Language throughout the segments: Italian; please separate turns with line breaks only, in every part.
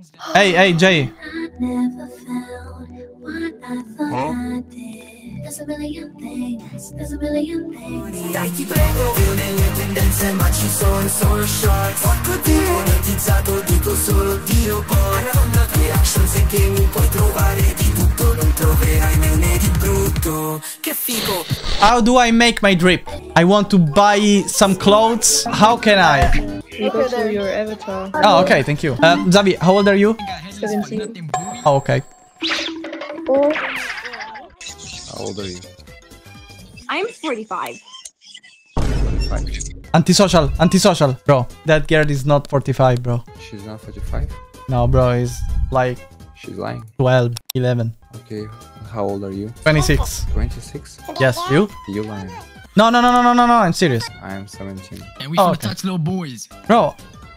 Ehi, ehi, Jay.
Dai ti prego, io nelle tendenze ma ci sono solo shorts. Porco Dio, monetizzato dico solo Dio poi. Le action se che mi puoi trovare di tutto, non troverai né di brutto. Che figo.
How do I make my drip? I want to buy some clothes. How can I?
You go to your avatar.
Oh, okay, thank you. Xavi, how old are you?
17.
Oh, okay.
Oh.
How old are you?
I'm 45.
45.
Antisocial, antisocial. Bro, that girl is not 45, bro.
She's not 45?
No, bro, it's like
She's lying.
12, 11.
Okay. How old are you?
26.
26?
Yes, you?
You lying.
No, no, no, no, no, no, no, I'm serious.
I am 17.
And we
Oh,
finna
okay.
touch little boys.
Bro.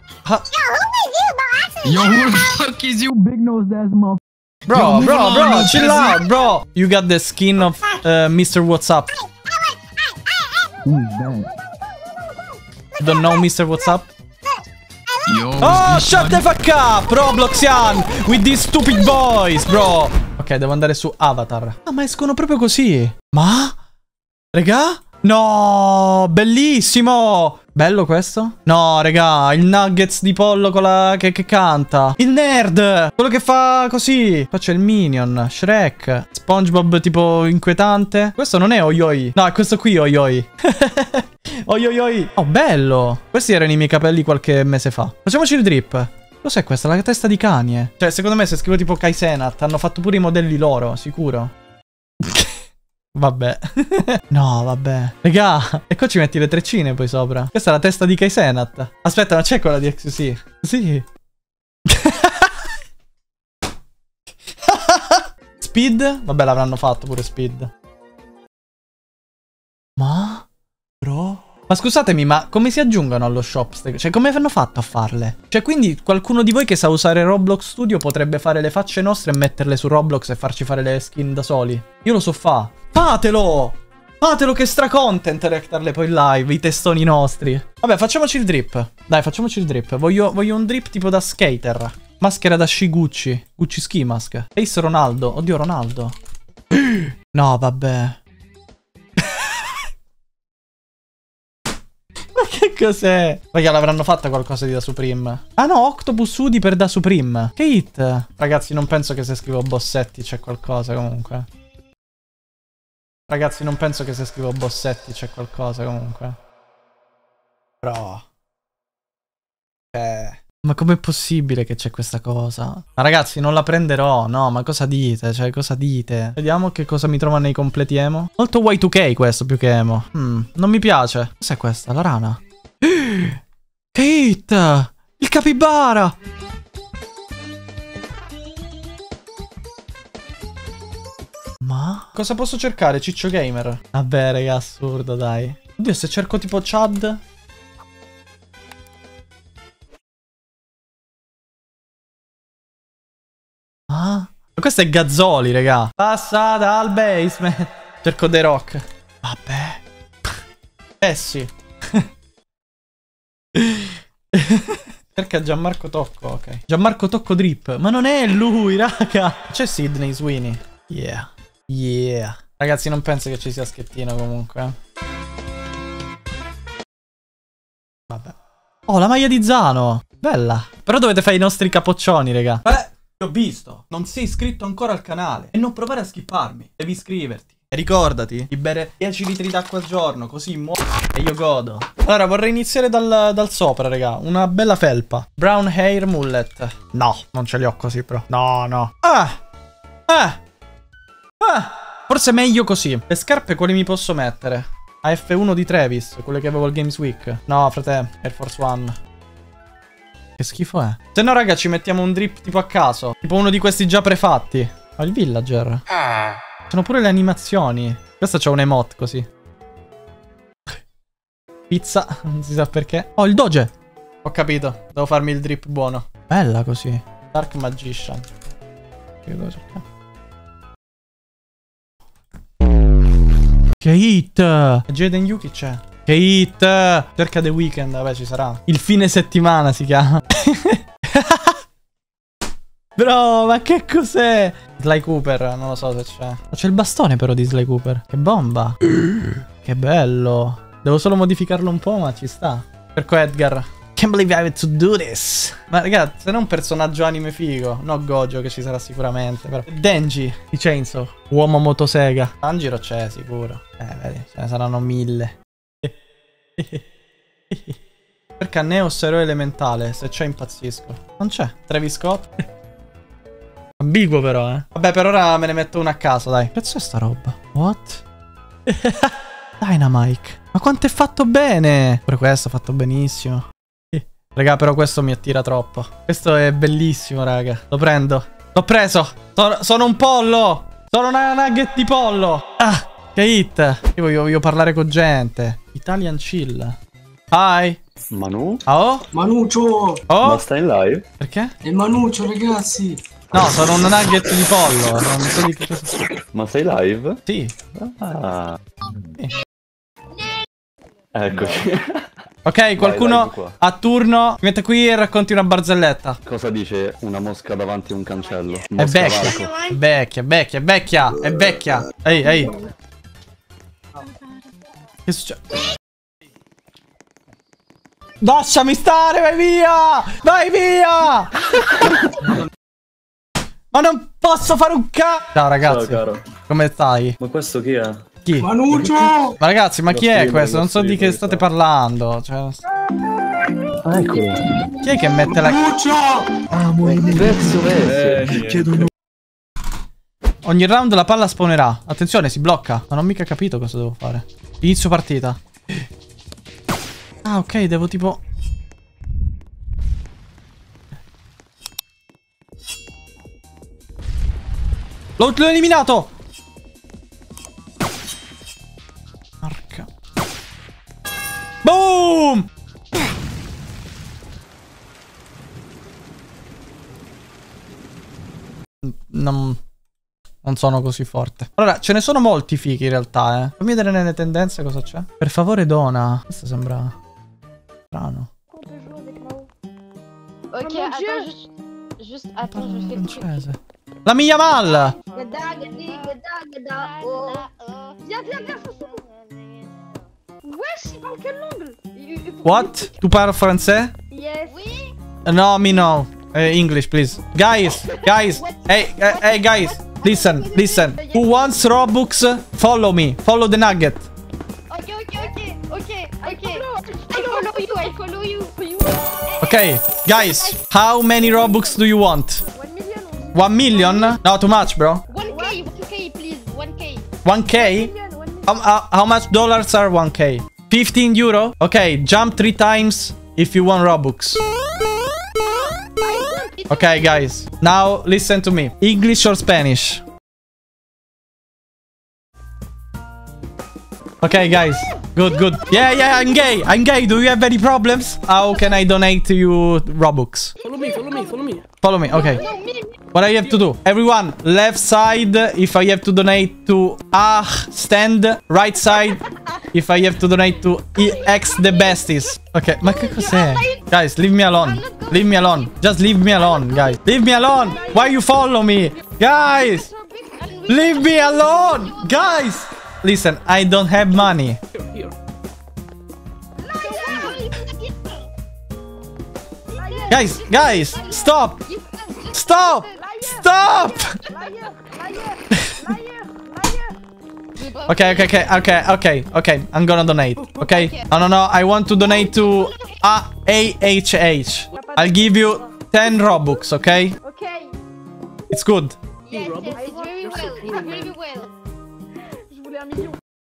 Yo, who the fuck is you, big nose ass motherfucker?
Bro,
Yo,
bro,
move
bro,
along,
chill
peasant.
out, bro. You got the skin of Mr. WhatsApp.
Who is that?
You don't know Mr. WhatsApp?
Yo,
Oh, shut the fuck up, Robloxian, with these stupid boys, bro. Ok, devo andare su Avatar. Ah, ma escono proprio così. Ma? Regà? No, bellissimo. Bello questo? No, regà, il nuggets di pollo con la... che canta. Il nerd, quello che fa così. Qua c'è il Minion, Shrek, SpongeBob tipo inquietante. Questo non è Oyoi. No, è questo qui Oyoi. Oyoi. Oh, bello. Questi erano i miei capelli qualche mese fa. Facciamoci il drip. Cos'è questa? La testa di Kanye. Cioè, secondo me se scrivo tipo Kai Cenat hanno fatto pure i modelli loro, sicuro. Vabbè. No, vabbè. Regà, e qua ci metti le treccine poi sopra. Questa è la testa di Kai Cenat. Aspetta, ma c'è quella di XQC? Sì. Speed? Vabbè, l'avranno fatto pure Speed. Ma? Bro? Ma scusatemi, ma come si aggiungono allo shop? Cioè, come hanno fatto a farle? Cioè, quindi qualcuno di voi che sa usare Roblox Studio potrebbe fare le facce nostre e metterle su Roblox e farci fare le skin da soli? Io lo so fa. Fatelo! Fatelo che stra content reactarle poi in live, i testoni nostri. Vabbè, facciamoci il drip. Dai, facciamoci il drip. Voglio un drip tipo da skater. Maschera da sci Gucci. Gucci ski mask. Face Ronaldo. Oddio, Ronaldo. No, vabbè. Ma che cos'è? Raga, l'avranno fatta qualcosa di da Supreme. Ah no, Octopus Udi per da Supreme. Che hit. Ragazzi, non penso che se scrivo Bossetti c'è qualcosa comunque. Ragazzi, non penso che se scrivo Bossetti c'è qualcosa comunque. Però... Ma com'è possibile che c'è questa cosa? Ma ragazzi, non la prenderò. No, ma cosa dite? Cioè, cosa dite? Vediamo che cosa mi trova nei completi emo. Molto Y2K questo più che emo. Non mi piace. Cos'è questa? La rana? Che hit! Il capibara! Ma? Cosa posso cercare? Ciccio Gamer? Vabbè, raga, assurdo, dai. Oddio, se cerco tipo Chad... Ah? Ma questo è Gazzoli, raga. Passa dal basement. Cerco The Rock. Vabbè. Sì. Cerca Gianmarco Tocco, ok. Gianmarco Tocco Drip. Ma non è lui, raga. C'è Sidney Sweeney. Yeah. Yeah. Ragazzi, non penso che ci sia schettino comunque. Vabbè. Oh, la maglia di Zano. Bella. Però dovete fare i nostri capoccioni, raga. Ti ho visto. Non sei iscritto ancora al canale. E non provare a skipparmi. Devi iscriverti. E ricordati di bere 10 litri d'acqua al giorno. Così muoio e io godo. Allora, vorrei iniziare dal sopra, raga. Una bella felpa. Brown hair mullet. No, non ce li ho così, però. No, no. Forse è meglio così. Le scarpe quali mi posso mettere? AF1 di Travis, quelle che avevo al Games Week. No, frate, Air Force One. Che schifo è. Se no, raga, ci mettiamo un drip tipo a caso. Tipo uno di questi già prefatti. Oh, il villager. Sono pure le animazioni. Questo c'ha un emote così. Pizza, non si sa perché. Oh, il doge. Ho capito, devo farmi il drip buono. Bella così. Dark Magician. Che cosa c'è? Che hit! Jaden Yuki c'è. Che hit! Cerca The Weeknd, vabbè ci sarà. Il fine settimana si chiama. Bro, ma che cos'è? Sly Cooper, non lo so se c'è. C'è il bastone però di Sly Cooper. Che bomba. Che bello. Devo solo modificarlo un po', ma ci sta. Perco Edgar. Can't believe I have to do this. Ma ragazzi, se non un personaggio anime figo. No Gojo, che ci sarà sicuramente. Però. Denji di Chainsaw. Uomo motosega. Tanjiro c'è sicuro. Vedi, ce ne saranno 1000. Perché Neos eroe elementale. Se c'è impazzisco. Non c'è. Travis Scott. Ambiguo però, eh. Vabbè, per ora me ne metto una a caso, dai. Che cazzo è sta roba? What? Dynamite. Ma quanto è fatto bene. Pure questo è fatto benissimo. Raga, però questo mi attira troppo. Questo è bellissimo, raga. Lo prendo. L'ho preso. Sono un pollo. Sono una nugget di pollo. Ah, che hit. Io voglio parlare con gente. Italian chill. Hi.
Manu?
Oh?
Manuccio!
Oh?
Ma stai in live?
Perché?
È Manuccio, ragazzi!
No, sono un nugget di pollo. Non so di che cosa.
Ma sei live?
Sì.
Ah.
Sì.
Eccoci.
Ok, qualcuno
vai qua.
a turno si mette qui e racconti una barzelletta.
Cosa dice una mosca davanti a un cancello?
È
Mosca
vecchia.
varco.
È vecchia, vecchia, vecchia. È vecchia. Ehi, ehi. Che succede? Lasciami stare, vai via! Vai via! Ma non posso fare un Ciao ragazzi.
Ciao caro.
Come stai?
Ma questo chi è?
Chi?
Manuccio!
Ma ragazzi, ma chi è
streamer,
questo? Non so di che
streamer,
state parlando. Cioè,
Ah, eccolo.
chi è che mette la... Ogni round la palla spawnerà. Attenzione, si blocca. Ma non ho mica capito cosa devo fare. Inizio partita. Ah, ok, devo tipo... L'ho eliminato! Porca. Boom! Non sono così forte. Allora, ce ne sono molti fighi in realtà, eh. Fammi vedere nelle tendenze cosa c'è. Per favore, dona. Questo sembra strano.
Ok, attends, juste attends, je fais le truc.
Francese. La mia mal!
Viens, wesh, il parle quelle langue?
What? Tu parli francese?
Yes. Oui.
No, me no. English, please. Guys, hey, guys. Listen. Who wants Robux? Follow me. Follow the nugget.
Okay. I follow you.
Okay, guys. How many Robux do you want?
1 million.
1 million? No, too much, bro.
1K, please. 1K.
1K? How much dollars are 1K? 15 euro? Okay, jump 3 times if you want Robux. Okay, guys. Now listen to me. English or Spanish? Okay, guys. Good. Yeah, I'm gay. Do you have any problems? How can I donate to you Robux?
Follow me.
Follow me, okay. What I have to do? Everyone, left side if I have to donate to stand. Right side if I have to donate to X the besties. Ok, ma che cos'è? Guys, leave me alone. Leave me alone. Just leave me alone, guys. Leave me alone. Why you follow me? Guys! Leave me alone! Guys! Listen, I don't have money. Guys, stop! Okay. I'm gonna donate. Okay? No. I want to donate to AHH. I'll give you 10 Robux, okay?
Okay.
It's good.
Yes, it's very well.
Je voulais 1 million.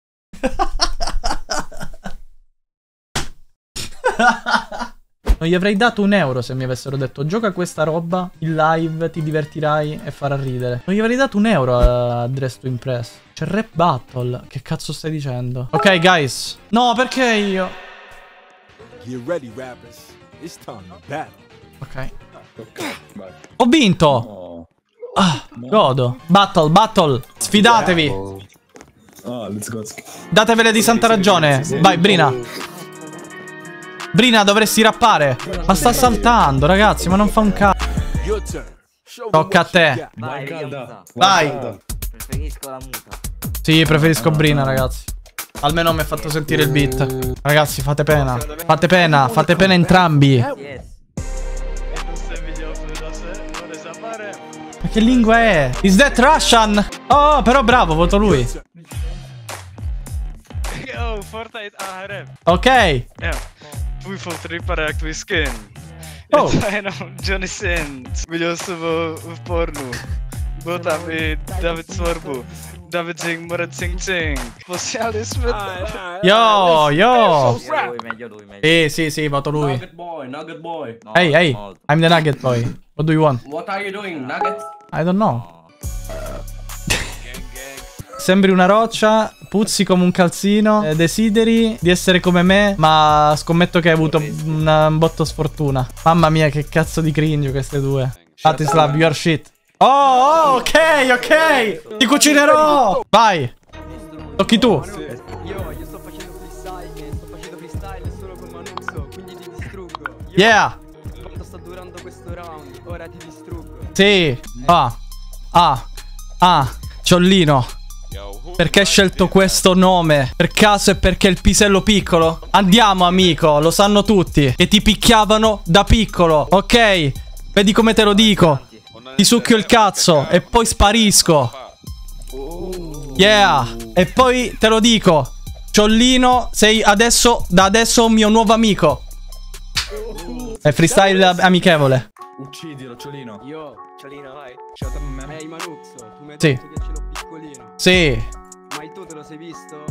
Non gli avrei dato 1 euro se mi avessero detto gioca questa roba in live, ti divertirai e farà ridere. Non gli avrei dato 1 euro a Dress to Impress. C'è Rap Battle. Che cazzo stai dicendo? Ok, guys. No, perché io?
Get ready, rappers. It's time to battle.
Ok. Ho vinto. Ah, godo. Battle. Sfidatevi.
Let's go.
Datevele di santa ragione. Vai, Brina. Brina, dovresti rappare. Ma sta saltando, ragazzi, ma non fa un cazzo.
Your turn.
Tocca a te.
Vai, vediamo.
Vai.
Preferisco la muta.
Sì, preferisco Brina, ragazzi. Almeno mi ha fatto sentire il beat. Ragazzi, fate pena. Fate pena, fate pena entrambi.
Yes.
Ma che lingua è? Is that Russian? Oh, però bravo, voto lui.
Oh, Fortnite ARM.
Ok.
Ja. Tvůj foto vypadá jak tvůj skin.
Oh.
Je to jenom Johnny Sins. Viděl jsem ho v pornu. Byl tam i David Swarbu. David Zing, Morat Sing Sing. Posílali jsme to.
Yo, yo.
Meglio lui.
Sì, voto lui.
Nugget boy.
No,
Hey, hey.
molto.
I'm the Nugget boy. What do you want?
What are you doing, Nugget?
I don't know. Sembri una roccia, puzzi come un calzino, desideri di essere come me, ma scommetto che hai avuto un botto sfortuna. Mamma mia, che cazzo di cringe queste due. Atislav, you are shit. Oh, ok, ok. Ti cucinerò. Vai. Tocchi tu.
Io sto facendo freestyle solo con Manuzzo, quindi ti distruggo.
Yeah.
Quanto sta durando questo round, ora ti distruggo.
Sì. Ciollino. Perché hai scelto questo nome? Per caso è perché il pisello piccolo? Andiamo, amico, lo sanno tutti. Che ti picchiavano da piccolo, ok? Vedi come te lo dico. Ti succhio il cazzo e poi sparisco. Yeah. E poi te lo dico. Ciollino, sei adesso, da adesso un mio nuovo amico. È freestyle amichevole.
Uccidilo, Ciolino. Io, Ciolino, vai. Ehi, Manuzzo, tu mi hai
Sì.
detto che ce l'ho piccolino.
Sì.
Ma il tuo te lo sei visto?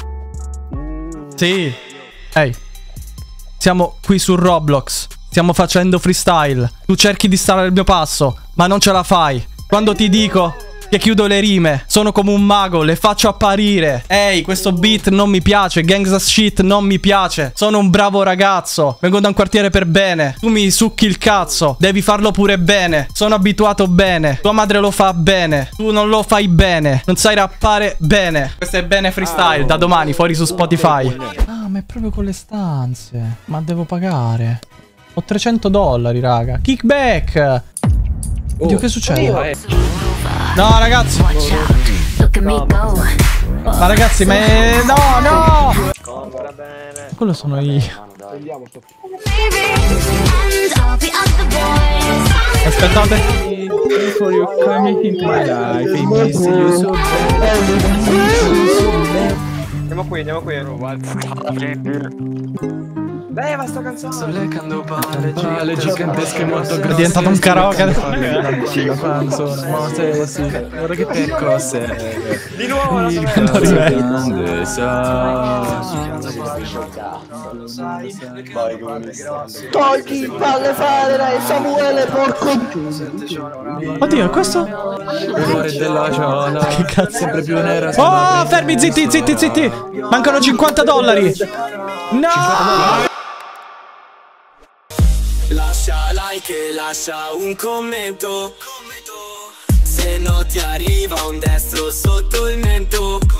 Sì. Ehi. Siamo qui su Roblox. Stiamo facendo freestyle. Tu cerchi di stare al mio passo, ma non ce la fai. Quando ti dico che chiudo le rime, sono come un mago, le faccio apparire. Ehi, questo beat non mi piace. Gangsta shit non mi piace. Sono un bravo ragazzo. Vengo da un quartiere per bene. Tu mi succhi il cazzo. Devi farlo pure bene. Sono abituato bene. Tua madre lo fa bene. Tu non lo fai bene. Non sai rappare bene. Questo è Bene Freestyle. Da domani fuori su Spotify. Ah, ma è proprio con le stanze. Ma devo pagare. Ho $300, raga. Kickback. Oddio, che succede? No, ragazzi. Ma ragazzi, ma è... No. Quello sono io. Aspettate.
Andiamo qui. Leva sta canzone. Sto leccando palle gigantesche molto grosse.
È diventato un karaoke.
Sì, la canzone. Sì. Guarda che percosse. Di nuovo la
Togli palle fare dai Samuele porco.
Oddio, è questo? Che cazzo?
Sempre più nera.
Oh, fermi, zitti. Mancano $50. No!
Lascia like e lascia un commento. Se no ti arriva un destro sotto il mento.